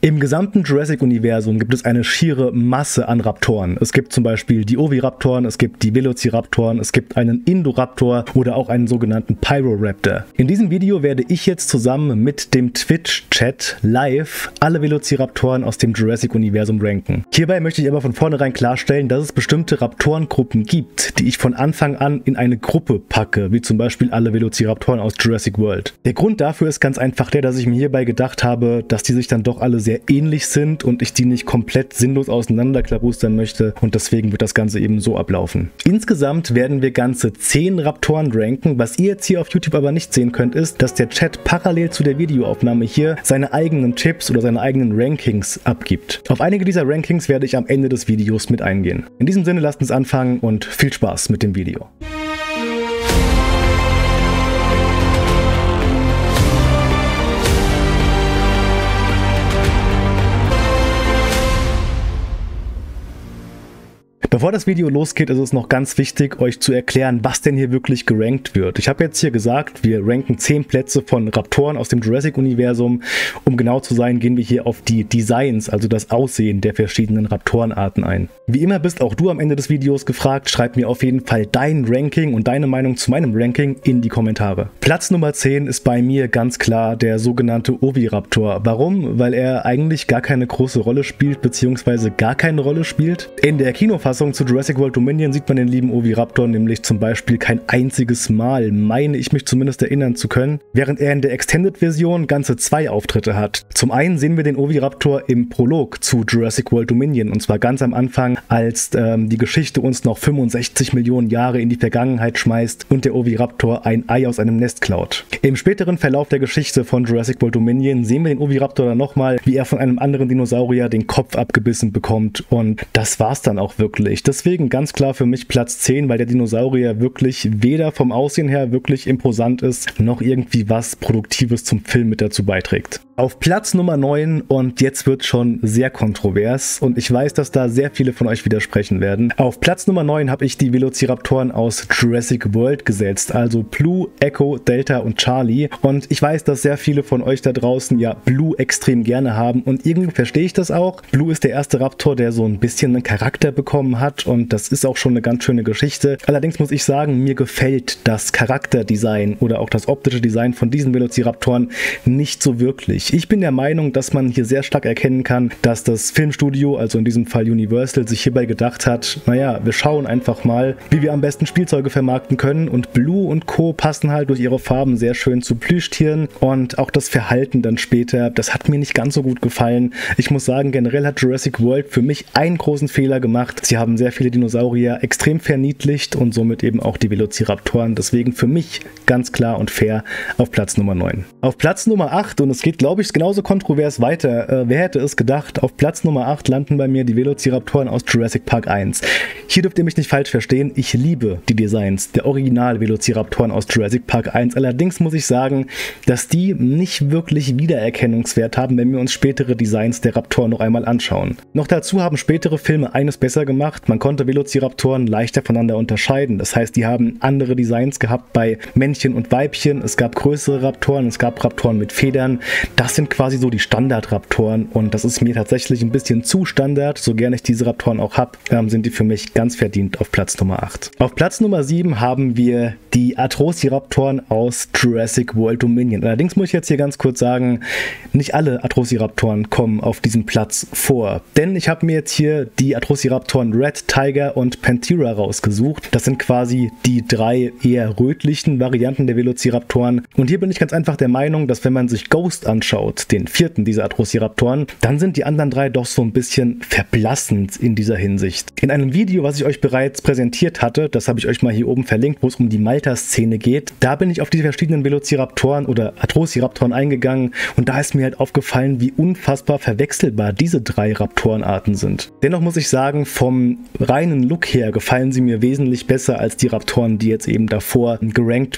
Im gesamten Jurassic-Universum gibt es eine schiere Masse an Raptoren. Es gibt zum Beispiel die Oviraptoren, es gibt die Velociraptoren, es gibt einen Indoraptor oder auch einen sogenannten Pyroraptor. In diesem Video werde ich jetzt zusammen mit dem Twitch-Chat live alle Velociraptoren aus dem Jurassic-Universum ranken. Hierbei möchte ich aber von vornherein klarstellen, dass es bestimmte Raptorengruppen gibt, die ich von Anfang an in eine Gruppe packe, wie zum Beispiel alle Velociraptoren aus Jurassic World. Der Grund dafür ist ganz einfach der, dass ich mir hierbei gedacht habe, dass die sich dann doch alle sehr ähnlich sind und ich die nicht komplett sinnlos auseinanderklabustern möchte, und deswegen wird das Ganze eben so ablaufen. Insgesamt werden wir ganze 10 Raptoren ranken. Was ihr jetzt hier auf YouTube aber nicht sehen könnt, ist, dass der Chat parallel zu der Videoaufnahme hier seine eigenen Tipps oder seine eigenen Rankings abgibt. Auf einige dieser Rankings werde ich am Ende des Videos mit eingehen. In diesem Sinne, lasst uns anfangen und viel Spaß mit dem Video. Bevor das Video losgeht, ist es noch ganz wichtig, euch zu erklären, was denn hier wirklich gerankt wird. Ich habe jetzt hier gesagt, wir ranken 10 Plätze von Raptoren aus dem Jurassic-Universum. Um genau zu sein, gehen wir hier auf die Designs, also das Aussehen der verschiedenen Raptorenarten ein. Wie immer bist auch du am Ende des Videos gefragt. Schreib mir auf jeden Fall dein Ranking und deine Meinung zu meinem Ranking in die Kommentare. Platz Nummer 10 ist bei mir ganz klar der sogenannte Oviraptor. Warum? Weil er eigentlich gar keine große Rolle spielt, beziehungsweise gar keine Rolle spielt. In der Kinofassung zu Jurassic World Dominion sieht man den lieben Oviraptor nämlich zum Beispiel kein einziges Mal, meine ich mich zumindest erinnern zu können, während er in der Extended-Version ganze 2 Auftritte hat. Zum einen sehen wir den Oviraptor im Prolog zu Jurassic World Dominion, und zwar ganz am Anfang, als die Geschichte uns noch 65 Millionen Jahre in die Vergangenheit schmeißt und der Oviraptor ein Ei aus einem Nest klaut. Im späteren Verlauf der Geschichte von Jurassic World Dominion sehen wir den Oviraptor dann nochmal, wie er von einem anderen Dinosaurier den Kopf abgebissen bekommt, und das war's dann auch wirklich. Deswegen ganz klar für mich Platz 10, weil der Dinosaurier wirklich weder vom Aussehen her wirklich imposant ist, noch irgendwie was Produktives zum Film mit dazu beiträgt. Auf Platz Nummer 9, und jetzt wird schon sehr kontrovers und ich weiß, dass da sehr viele von euch widersprechen werden. Auf Platz Nummer 9 habe ich die Velociraptoren aus Jurassic World gesetzt, also Blue, Echo, Delta und Charlie, und ich weiß, dass sehr viele von euch da draußen ja Blue extrem gerne haben, und irgendwie verstehe ich das auch. Blue ist der erste Raptor, der so ein bisschen einen Charakter bekommen hat, und das ist auch schon eine ganz schöne Geschichte. Allerdings muss ich sagen, mir gefällt das Charakterdesign oder auch das optische Design von diesen Velociraptoren nicht so wirklich. Ich bin der Meinung, dass man hier sehr stark erkennen kann, dass das Filmstudio, also in diesem Fall Universal, sich hierbei gedacht hat, naja, wir schauen einfach mal, wie wir am besten Spielzeuge vermarkten können, und Blue und Co. passen halt durch ihre Farben sehr schön zu Plüschtieren, und auch das Verhalten dann später, das hat mir nicht ganz so gut gefallen. Ich muss sagen, generell hat Jurassic World für mich einen großen Fehler gemacht. Sie haben sehr viele Dinosaurier extrem verniedlicht und somit eben auch die Velociraptoren. Deswegen für mich ganz klar und fair auf Platz Nummer 9. Auf Platz Nummer 8, und es geht, glaube ich, genauso kontrovers weiter. Wer hätte es gedacht? Auf Platz Nummer 8 landen bei mir die Velociraptoren aus Jurassic Park 1. Hier dürft ihr mich nicht falsch verstehen. Ich liebe die Designs der Original-Velociraptoren aus Jurassic Park 1. Allerdings muss ich sagen, dass die nicht wirklich Wiedererkennungswert haben, wenn wir uns spätere Designs der Raptoren noch einmal anschauen. Noch dazu haben spätere Filme eines besser gemacht. Man konnte Velociraptoren leichter voneinander unterscheiden. Das heißt, die haben andere Designs gehabt bei Männchen und Weibchen. Es gab größere Raptoren, es gab Raptoren mit Federn. Das sind quasi so die Standard-Raptoren, und das ist mir tatsächlich ein bisschen zu Standard. So gerne ich diese Raptoren auch habe, sind die für mich ganz verdient auf Platz Nummer 8. Auf Platz Nummer 7 haben wir die Atrociraptoren aus Jurassic World Dominion. Allerdings muss ich jetzt hier ganz kurz sagen, nicht alle Atrociraptoren kommen auf diesem Platz vor. Denn ich habe mir jetzt hier die Atrociraptoren Red, Tiger und Panthera rausgesucht. Das sind quasi die 3 eher rötlichen Varianten der Velociraptoren. Und hier bin ich ganz einfach der Meinung, dass wenn man sich Ghost anschaut, den 4. dieser Atrociraptoren, dann sind die anderen 3 doch so ein bisschen verblassend in dieser Hinsicht. In einem Video, was ich euch bereits präsentiert hatte, das habe ich euch mal hier oben verlinkt, wo es um die Malta-Szene geht, da bin ich auf die verschiedenen Velociraptoren oder Atrociraptoren eingegangen, und da ist mir halt aufgefallen, wie unfassbar verwechselbar diese 3 Raptorenarten sind. Dennoch muss ich sagen, vom reinen Look her gefallen sie mir wesentlich besser als die Raptoren, die jetzt eben davor gerankt wurden.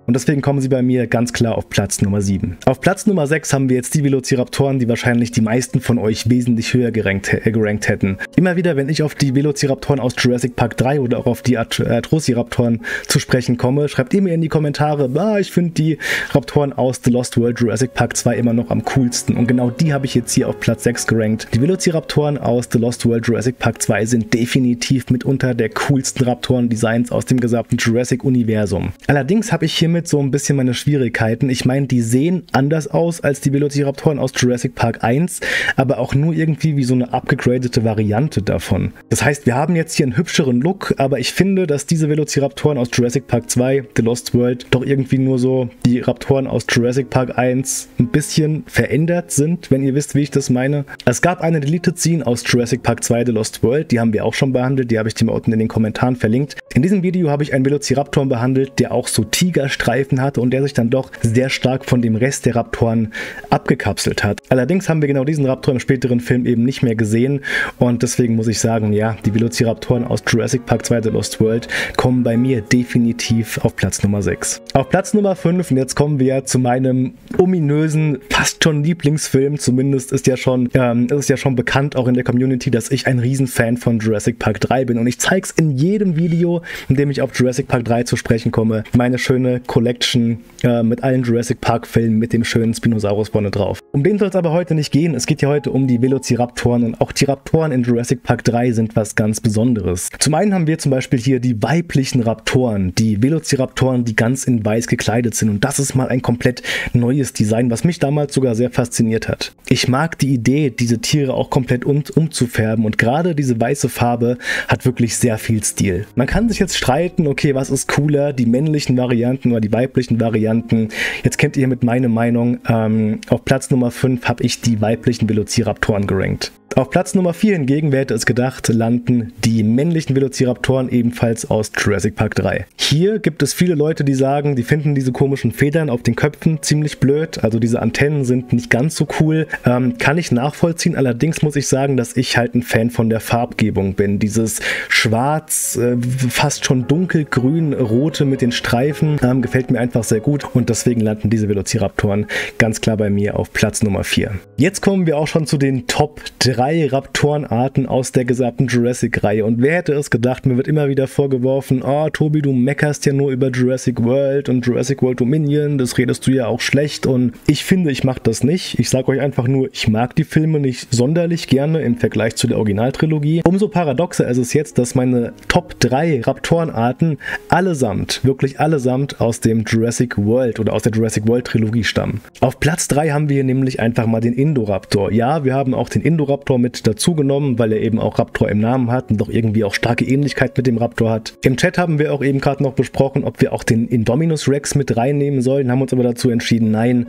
Und deswegen kommen sie bei mir ganz klar auf Platz Nummer 7. Auf Platz Nummer 6 haben wir jetzt die Velociraptoren, die wahrscheinlich die meisten von euch wesentlich höher gerankt hätten. Immer wieder, wenn ich auf die Velociraptoren aus Jurassic Park 3 oder auch auf die Arthrosiraptoren zu sprechen komme, schreibt ihr mir in die Kommentare, ich finde die Raptoren aus The Lost World Jurassic Park 2 immer noch am coolsten. Und genau die habe ich jetzt hier auf Platz 6 gerankt. Die Velociraptoren aus The Lost World Jurassic Park 2 sind definitiv mitunter der coolsten Raptoren-Designs aus dem gesamten Jurassic-Universum. Allerdings habe ich hiermit so ein bisschen meine Schwierigkeiten. Ich meine, die sehen anders aus als die Velociraptoren aus Jurassic Park 1, aber auch nur irgendwie wie so eine abgegradete Variante davon. Das heißt, wir haben jetzt hier einen hübscheren Look, aber ich finde, dass diese Velociraptoren aus Jurassic Park 2, The Lost World, doch irgendwie nur so die Raptoren aus Jurassic Park 1 ein bisschen verändert sind, wenn ihr wisst, wie ich das meine. Es gab eine Deleted Scene aus Jurassic Park 2 The Lost World, die haben wir auch schon behandelt, die habe ich dir mal unten in den Kommentaren verlinkt. In diesem Video habe ich einen Velociraptor behandelt, der auch so Tigerstreifen hatte und der sich dann doch sehr stark von dem Rest der Raptoren abgekapselt hat. Allerdings haben wir genau diesen Raptor im späteren Film eben nicht mehr gesehen und deswegen muss ich sagen, ja, die Velociraptoren aus Jurassic Park 2 The Lost World kommen bei mir definitiv auf Platz Nummer 6. Auf Platz Nummer 5, und jetzt kommen wir ja zu meinem ominösen, fast schon Lieblingsfilm, zumindest ist es ja schon bekannt auch in der Community, dass ich ein Riesenfan von Jurassic Park 3 bin und ich zeige es in jedem Video, in dem ich auf Jurassic Park 3 zu sprechen komme, meine schöne Collection mit allen Jurassic Park Filmen mit dem schönen Spinosaurus vorne drauf. Um den soll es aber heute nicht gehen, es geht ja heute um die Velociraptoren und auch die Raptoren in Jurassic Park 3 sind was ganz Besonderes. Zum einen haben wir zum Beispiel hier die weiblichen Raptoren, die Velociraptoren, die ganz in weiß gekleidet sind und das ist mal ein komplett neues Design, was mich damals sogar sehr fasziniert hat. Ich mag die Idee, diese Tiere auch komplett umzufärben und gerade diese weiße Farbe hat wirklich sehr viel Stil. Man kann sich jetzt streiten, okay, was ist cooler, die männlichen Varianten oder die weiblichen Varianten. Jetzt kennt ihr mit meiner Meinung. Auf Platz Nummer 5 habe ich die weiblichen Velociraptoren gerankt. Auf Platz Nummer 4 hingegen, wer hätte es gedacht, landen die männlichen Velociraptoren ebenfalls aus Jurassic Park 3. Hier gibt es viele Leute, die sagen, die finden diese komischen Federn auf den Köpfen ziemlich blöd, also diese Antennen sind nicht ganz so cool. Kann ich nachvollziehen, allerdings muss ich sagen, dass ich halt ein Fan von der Farbgebung bin. Dieses schwarz, fast schon dunkelgrün, rote mit den Streifen gefällt mir einfach sehr gut und deswegen landen diese Velociraptoren ganz klar bei mir auf Platz Nummer 4. Jetzt kommen wir auch schon zu den Top 3 Raptorenarten aus der gesamten Jurassic-Reihe. Und wer hätte es gedacht, mir wird immer wieder vorgeworfen, oh Tobi, du meckerst ja nur über Jurassic World und Jurassic World Dominion, das redest du ja auch schlecht und ich finde, ich mache das nicht. Ich sage euch einfach nur, ich mag die Filme nicht sonderlich gerne im Vergleich zu der Originaltrilogie. Umso paradoxer ist es jetzt, dass meine Top 3 Raptorenarten allesamt, wirklich allesamt aus dem Jurassic World oder aus der Jurassic World Trilogie stammen. Auf Platz 3 haben wir hier nämlich einfach mal den Indoraptor. Ja, wir haben auch den Indoraptor mit dazu genommen, weil er eben auch Raptor im Namen hat und doch irgendwie auch starke Ähnlichkeit mit dem Raptor hat. Im Chat haben wir auch eben gerade noch besprochen, ob wir auch den Indominus Rex mit reinnehmen sollen, haben uns aber dazu entschieden, nein.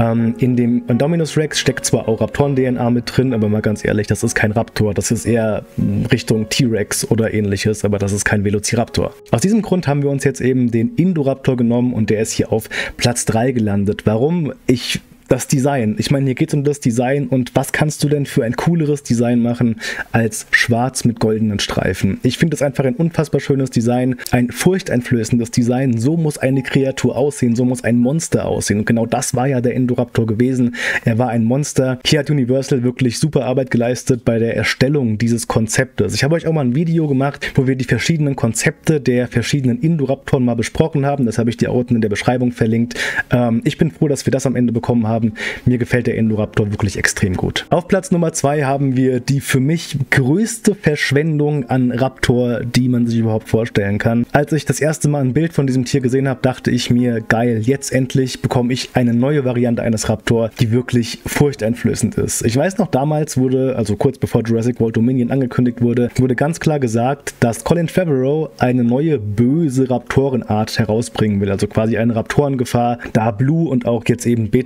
In dem Indominus Rex steckt zwar auch Raptoren-DNA mit drin, aber mal ganz ehrlich, das ist kein Raptor, das ist eher Richtung T-Rex oder ähnliches, aber das ist kein Velociraptor. Aus diesem Grund haben wir uns jetzt eben den Indoraptor genommen und der ist hier auf Platz 3 gelandet. Warum? Das Design. Ich meine, hier geht es um das Design und was kannst du denn für ein cooleres Design machen als schwarz mit goldenen Streifen? Ich finde es einfach ein unfassbar schönes Design, ein furchteinflößendes Design. So muss eine Kreatur aussehen, so muss ein Monster aussehen und genau das war ja der Indoraptor gewesen. Er war ein Monster. Hier hat Universal wirklich super Arbeit geleistet bei der Erstellung dieses Konzeptes. Ich habe euch auch mal ein Video gemacht, wo wir die verschiedenen Konzepte der verschiedenen Indoraptoren mal besprochen haben. Das habe ich dir unten in der Beschreibung verlinkt. Ich bin froh, dass wir das am Ende bekommen haben. Mir gefällt der Indoraptor wirklich extrem gut. Auf Platz Nummer 2 haben wir die für mich größte Verschwendung an Raptor, die man sich überhaupt vorstellen kann. Als ich das erste Mal ein Bild von diesem Tier gesehen habe, dachte ich mir, geil, jetzt endlich bekomme ich eine neue Variante eines Raptor, die wirklich furchteinflößend ist. Ich weiß noch, damals wurde, also kurz bevor Jurassic World Dominion angekündigt wurde, ganz klar gesagt, dass Colin Trevorrow eine neue böse Raptorenart herausbringen will. Also quasi eine Raptorengefahr, da Blue und auch jetzt eben Beta ja keine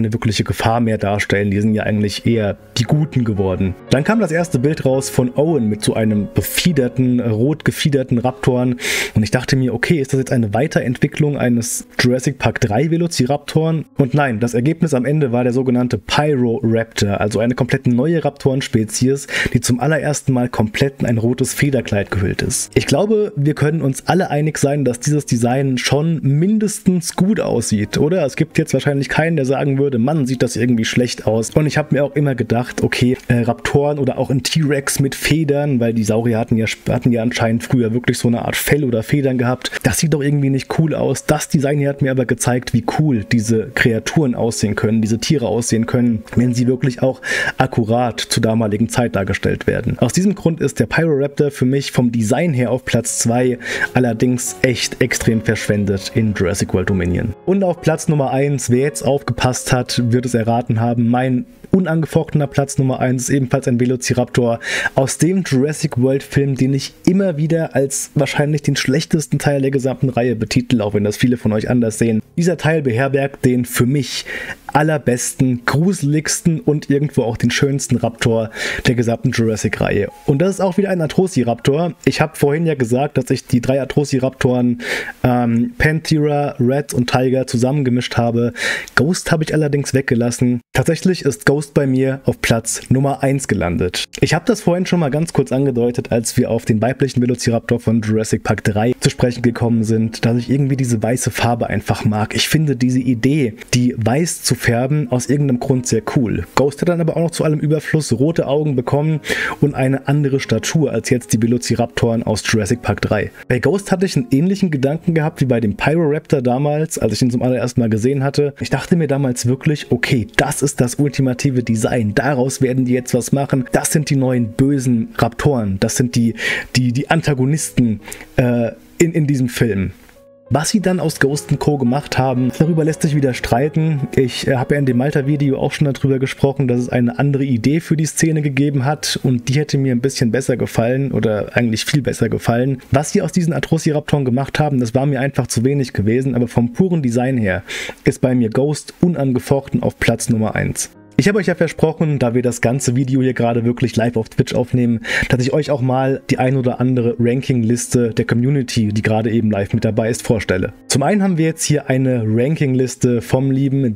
keine wirkliche Gefahr mehr darstellen. Die sind ja eigentlich eher die Guten geworden. Dann kam das erste Bild raus von Owen mit so einem befiederten, rot gefiederten Raptoren. Und ich dachte mir, okay, ist das jetzt eine Weiterentwicklung eines Jurassic Park 3 Velociraptoren? Und nein, das Ergebnis am Ende war der sogenannte Pyroraptor, also eine komplett neue Raptorenspezies, die zum allerersten Mal komplett in ein rotes Federkleid gehüllt ist. Ich glaube, wir können uns alle einig sein, dass dieses Design schon mindestens gut aussieht, oder? Es gibt jetzt wahrscheinlich keinen, der sagen würde, Mann, sieht das irgendwie schlecht aus. Und ich habe mir auch immer gedacht, okay, Raptoren oder auch ein T-Rex mit Federn, weil die Saurier hatten ja anscheinend früher wirklich so eine Art Fell oder Federn gehabt. Das sieht doch irgendwie nicht cool aus. Das Design hier hat mir aber gezeigt, wie cool diese Kreaturen aussehen können, diese Tiere aussehen können, wenn sie wirklich auch akkurat zur damaligen Zeit dargestellt werden. Aus diesem Grund ist der Pyroraptor für mich vom Design her auf Platz 2 allerdings echt extrem verschwendet in Jurassic World Dominion. Und auf Platz Nummer 1, wer jetzt aufgepasst hat, wird es erraten haben, mein unangefochtener Platz Nummer 1 ist ebenfalls ein Velociraptor aus dem Jurassic World Film, den ich immer wieder als wahrscheinlich den schlechtesten Teil der gesamten Reihe betitel, auch wenn das viele von euch anders sehen. Dieser Teil beherbergt den für mich allerbesten, gruseligsten und irgendwo auch den schönsten Raptor der gesamten Jurassic-Reihe. Und das ist auch wieder ein Atrociraptor. Ich habe vorhin ja gesagt, dass ich die 3 Atrociraptoren Panthera, Red und Tiger zusammengemischt habe. Ghost habe ich allerdings weggelassen. Tatsächlich ist Ghost bei mir auf Platz Nummer 1 gelandet. Ich habe das vorhin schon mal ganz kurz angedeutet, als wir auf den weiblichen Velociraptor von Jurassic Park 3 zu sprechen gekommen sind, dass ich irgendwie diese weiße Farbe einfach mag. Ich finde diese Idee, die weiß zu färben, aus irgendeinem Grund sehr cool. Ghost hat dann aber auch noch zu allem Überfluss rote Augen bekommen und eine andere Statur als jetzt die Velociraptoren aus Jurassic Park 3. Bei Ghost hatte ich einen ähnlichen Gedanken gehabt wie bei dem Pyroraptor damals, als ich ihn zum allerersten Mal gesehen hatte. Ich dachte mir damals wirklich, okay, das ist das ultimative Design. Daraus werden die jetzt was machen. Das sind die neuen bösen Raptoren. Das sind die Antagonisten in diesem Film. Was sie dann aus Ghost & Co. gemacht haben, darüber lässt sich wieder streiten. Ich habe ja in dem Malta-Video auch schon darüber gesprochen, dass es eine andere Idee für die Szene gegeben hat und die hätte mir ein bisschen besser gefallen oder eigentlich viel besser gefallen. Was sie aus diesen Atrociraptoren gemacht haben, das war mir einfach zu wenig gewesen, aber vom puren Design her ist bei mir Ghost unangefochten auf Platz Nummer 1. Ich habe euch ja versprochen, da wir das ganze Video hier gerade wirklich live auf Twitch aufnehmen, dass ich euch auch mal die ein oder andere Ranking-Liste der Community, die gerade eben live mit dabei ist, vorstelle. Zum einen haben wir jetzt hier eine Ranking-Liste vom lieben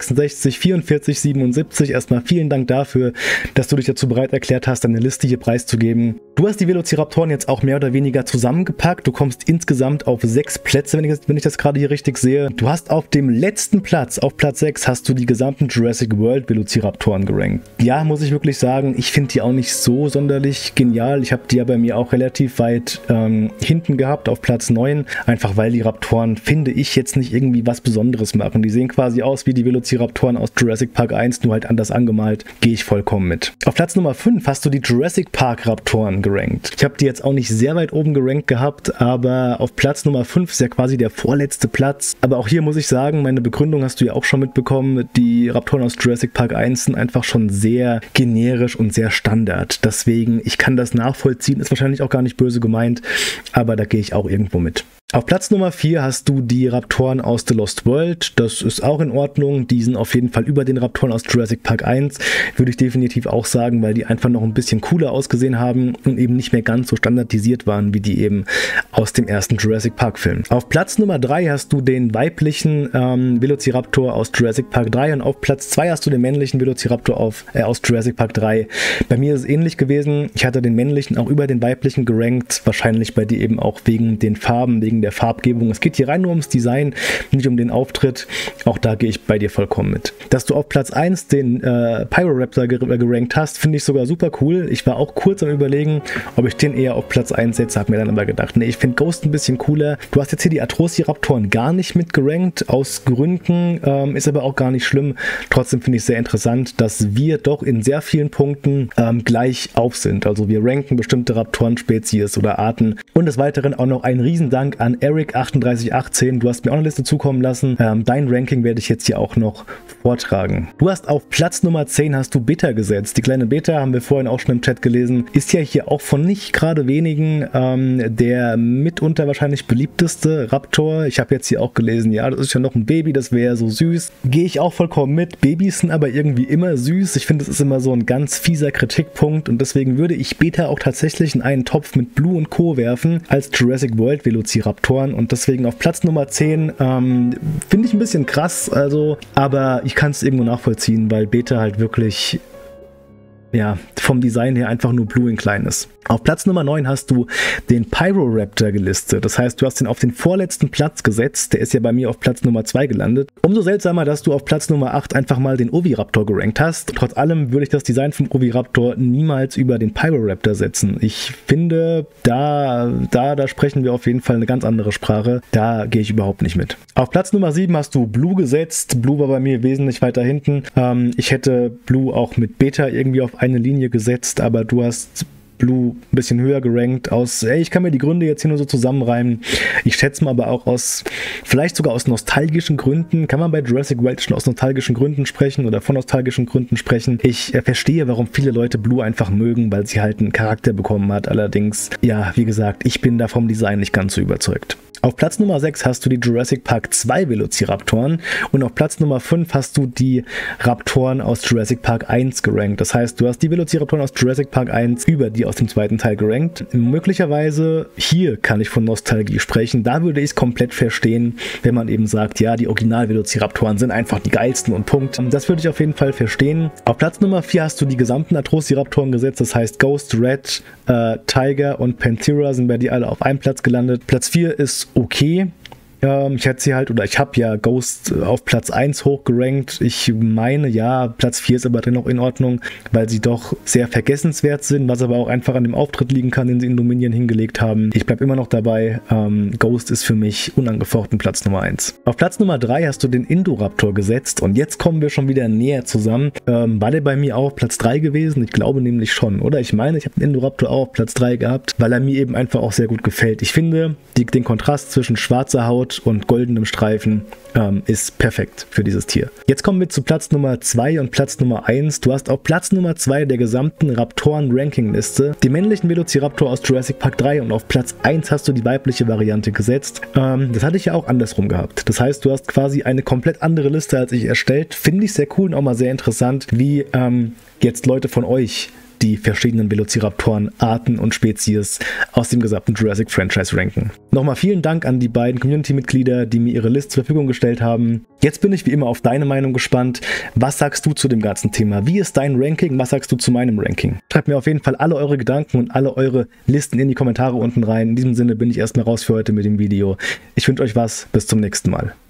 Dan664477. Erstmal vielen Dank dafür, dass du dich dazu bereit erklärt hast, deine Liste hier preiszugeben. Du hast die Velociraptoren jetzt auch mehr oder weniger zusammengepackt. Du kommst insgesamt auf 6 Plätze, wenn ich das gerade hier richtig sehe. Du hast auf dem letzten Platz, auf Platz 6, hast du die gesamten Jurassic World Velociraptoren gerankt. Ja, muss ich wirklich sagen, ich finde die auch nicht so sonderlich genial. Ich habe die ja bei mir auch relativ weit hinten gehabt, auf Platz 9. Einfach weil die Raptoren, finde ich, jetzt nicht irgendwie was Besonderes machen. Die sehen quasi aus wie die Velociraptoren aus Jurassic Park 1, nur halt anders angemalt. Gehe ich vollkommen mit. Auf Platz Nummer 5 hast du die Jurassic Park Raptoren gerankt. Ich habe die jetzt auch nicht sehr weit oben gerankt gehabt, aber auf Platz Nummer 5 ist ja quasi der vorletzte Platz. Aber auch hier muss ich sagen, meine Begründung hast du ja auch schon mitbekommen, die Raptoren aus Jurassic Park 1 sind einfach schon sehr generisch und sehr Standard. Deswegen, ich kann das nachvollziehen, ist wahrscheinlich auch gar nicht böse gemeint, aber da gehe ich auch irgendwo mit. Auf Platz Nummer 4 hast du die Raptoren aus The Lost World. Das ist auch in Ordnung. Die sind auf jeden Fall über den Raptoren aus Jurassic Park 1. Würde ich definitiv auch sagen, weil die einfach noch ein bisschen cooler ausgesehen haben und eben nicht mehr ganz so standardisiert waren, wie die eben aus dem ersten Jurassic Park Film. Auf Platz Nummer 3 hast du den weiblichen Velociraptor aus Jurassic Park 3 und auf Platz 2 hast du den männlichen Velociraptor aus Jurassic Park 3. Bei mir ist es ähnlich gewesen. Ich hatte den männlichen auch über den weiblichen gerankt. Wahrscheinlich bei dir eben auch wegen den Farben, wegen der Farbgebung. Es geht hier rein nur ums Design, nicht um den Auftritt. Auch da gehe ich bei dir vollkommen mit. Dass du auf Platz 1 den Pyroraptor gerankt hast, finde ich sogar super cool. Ich war auch kurz am Überlegen, ob ich den eher auf Platz 1 setze, habe mir dann aber gedacht, nee, ich finde Ghost ein bisschen cooler. Du hast jetzt hier die Atrociraptoren gar nicht mit gerankt, aus Gründen, ist aber auch gar nicht schlimm. Trotzdem finde ich es sehr interessant, dass wir doch in sehr vielen Punkten gleich auf sind. Also wir ranken bestimmte Raptorenspezies oder Arten und des Weiteren auch noch einen Riesendank an an Eric3818. Du hast mir auch eine Liste zukommen lassen. Dein Ranking werde ich jetzt hier auch noch vortragen. Du hast auf Platz Nummer 10 hast du Beta gesetzt. Die kleine Beta, haben wir vorhin auch schon im Chat gelesen, ist ja hier auch von nicht gerade wenigen der mitunter wahrscheinlich beliebteste Raptor. Ich habe jetzt hier auch gelesen, ja, das ist ja noch ein Baby, das wäre so süß. Gehe ich auch vollkommen mit. Babys sind aber irgendwie immer süß. Ich finde, das ist immer so ein ganz fieser Kritikpunkt und deswegen würde ich Beta auch tatsächlich in einen Topf mit Blue und Co. werfen als Jurassic World Velociraptoren und deswegen auf Platz Nummer 10 finde ich ein bisschen krass, also, aber ich kann es irgendwo nachvollziehen, weil Beta halt wirklich, ja, vom Design her einfach nur Blue in klein ist. Auf Platz Nummer 9 hast du den Pyroraptor gelistet. Das heißt, du hast ihn auf den vorletzten Platz gesetzt. Der ist ja bei mir auf Platz Nummer 2 gelandet. Umso seltsamer, dass du auf Platz Nummer 8 einfach mal den Oviraptor gerankt hast. Trotz allem würde ich das Design vom Oviraptor niemals über den Pyroraptor setzen. Ich finde, da sprechen wir auf jeden Fall eine ganz andere Sprache. Da gehe ich überhaupt nicht mit. Auf Platz Nummer 7 hast du Blue gesetzt. Blue war bei mir wesentlich weiter hinten. Ich hätte Blue auch mit Beta irgendwie auf eine Linie gesetzt, aber du hast Blue ein bisschen höher gerankt ich kann mir die Gründe jetzt hier nur so zusammenreimen. Ich schätze mal aber auch vielleicht sogar aus nostalgischen Gründen, kann man bei Jurassic World schon aus nostalgischen Gründen sprechen oder von nostalgischen Gründen sprechen. Ich verstehe, warum viele Leute Blue einfach mögen, weil sie halt einen Charakter bekommen hat. Allerdings, ja, wie gesagt, ich bin da vom Design nicht ganz so überzeugt. Auf Platz Nummer 6 hast du die Jurassic Park 2 Velociraptoren und auf Platz Nummer 5 hast du die Raptoren aus Jurassic Park 1 gerankt. Das heißt, du hast die Velociraptoren aus Jurassic Park 1 über die aus dem zweiten Teil gerankt. Möglicherweise hier kann ich von Nostalgie sprechen. Da würde ich es komplett verstehen, wenn man eben sagt, ja, die Original-Velociraptoren sind einfach die geilsten und Punkt. Das würde ich auf jeden Fall verstehen. Auf Platz Nummer 4 hast du die gesamten Atrociraptoren gesetzt. Das heißt, Ghost, Red, Tiger und Panthera sind bei dir alle auf einem Platz gelandet. Platz 4 ist okay. Ich habe ja Ghost auf Platz 1 hochgerankt. Ich meine, ja, Platz 4 ist aber dennoch in Ordnung, weil sie doch sehr vergessenswert sind, was aber auch einfach an dem Auftritt liegen kann, den sie in Dominion hingelegt haben. Ich bleibe immer noch dabei. Ghost ist für mich unangefochten Platz Nummer 1. Auf Platz Nummer 3 hast du den Indoraptor gesetzt und jetzt kommen wir schon wieder näher zusammen. War der bei mir auch auf Platz 3 gewesen? Ich glaube nämlich schon, oder? Ich meine, ich habe den Indoraptor auch auf Platz 3 gehabt, weil er mir eben einfach auch sehr gut gefällt. Ich finde, den Kontrast zwischen schwarzer Haut und goldenem Streifen ist perfekt für dieses Tier. Jetzt kommen wir zu Platz Nummer 2 und Platz Nummer 1. Du hast auf Platz Nummer 2 der gesamten Raptoren-Ranking-Liste die männlichen Velociraptor aus Jurassic Park 3 und auf Platz 1 hast du die weibliche Variante gesetzt. Das hatte ich ja auch andersrum gehabt. Das heißt, du hast quasi eine komplett andere Liste als ich erstellt. Finde ich sehr cool und auch mal sehr interessant, wie jetzt Leute von euch die verschiedenen Velociraptoren-Arten und Spezies aus dem gesamten Jurassic-Franchise ranken. Nochmal vielen Dank an die beiden Community-Mitglieder, die mir ihre Liste zur Verfügung gestellt haben. Jetzt bin ich wie immer auf deine Meinung gespannt. Was sagst du zu dem ganzen Thema? Wie ist dein Ranking? Was sagst du zu meinem Ranking? Schreibt mir auf jeden Fall alle eure Gedanken und alle eure Listen in die Kommentare unten rein. In diesem Sinne bin ich erstmal raus für heute mit dem Video. Ich wünsche euch was. Bis zum nächsten Mal.